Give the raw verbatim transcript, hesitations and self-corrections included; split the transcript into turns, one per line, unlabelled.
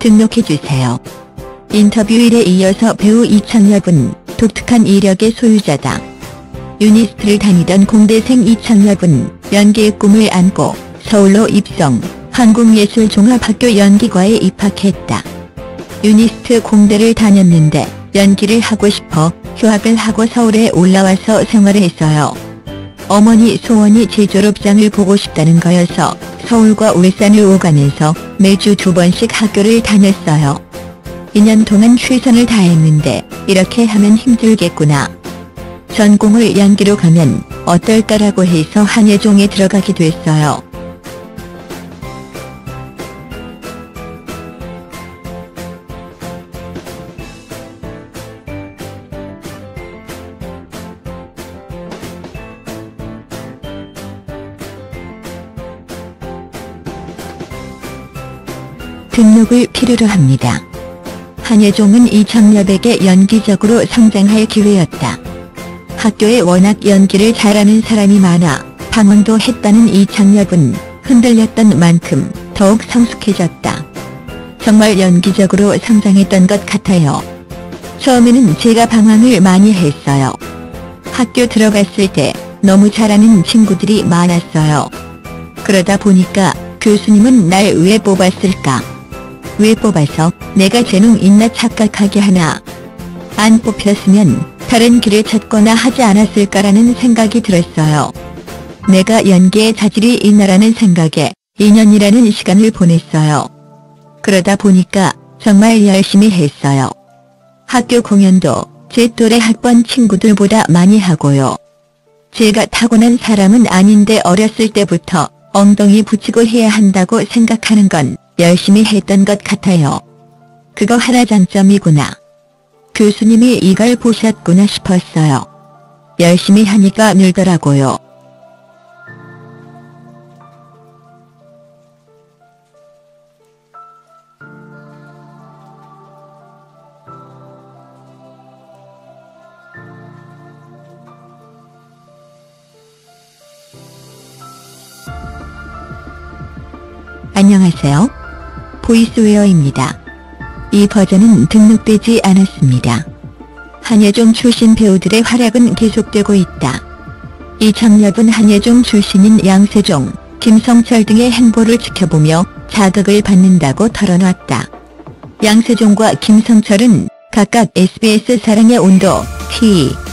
등록해주세요. 인터뷰일에 이어서 배우 이창엽은 독특한 이력의 소유자다. 유니스트를 다니던 공대생 이창엽은 연기의 꿈을 안고 서울로 입성, 한국예술종합학교 연기과에 입학했다. 유니스트 공대를 다녔는데 연기를 하고 싶어 휴학을 하고 서울에 올라와서 생활을 했어요. 어머니 소원이 재졸업장을 보고 싶다는 거여서 서울과 울산을 오가면서 매주 두 번씩 학교를 다녔어요. 이 년 동안 최선을 다했는데 이렇게 하면 힘들겠구나. 전공을 연기로 가면 어떨까라고 해서 한예종에 들어가게 됐어요. 등록을 필요로 합니다. 한예종은 이창엽에게 연기적으로 성장할 기회였다. 학교에 워낙 연기를 잘하는 사람이 많아 방황도 했다는 이창엽은 흔들렸던 만큼 더욱 성숙해졌다. 정말 연기적으로 성장했던 것 같아요. 처음에는 제가 방황을 많이 했어요. 학교 들어갔을 때 너무 잘하는 친구들이 많았어요. 그러다 보니까 교수님은 날 왜 뽑았을까? 왜 뽑아서 내가 재능 있나 착각하게 하나? 안 뽑혔으면 다른 길을 찾거나 하지 않았을까라는 생각이 들었어요. 내가 연기에 자질이 있나라는 생각에 이 년이라는 시간을 보냈어요. 그러다 보니까 정말 열심히 했어요. 학교 공연도 제 또래 학번 친구들보다 많이 하고요. 제가 타고난 사람은 아닌데 어렸을 때부터 엉덩이 붙이고 해야 한다고 생각하는 건 열심히 했던 것 같아요. 그거 하나 장점이구나. 교수님이 이걸 보셨구나 싶었어요. 열심히 하니까 늘더라고요. 안녕하세요. 보이스웨어입니다. 이 버전은 등록되지 않았습니다. 한예종 출신 배우들의 활약은 계속되고 있다. 이창엽은 한예종 출신인 양세종, 김성철 등의 행보를 지켜보며 자극을 받는다고 털어놨다. 양세종과 김성철은 각각 에스비에스 사랑의 온도, 티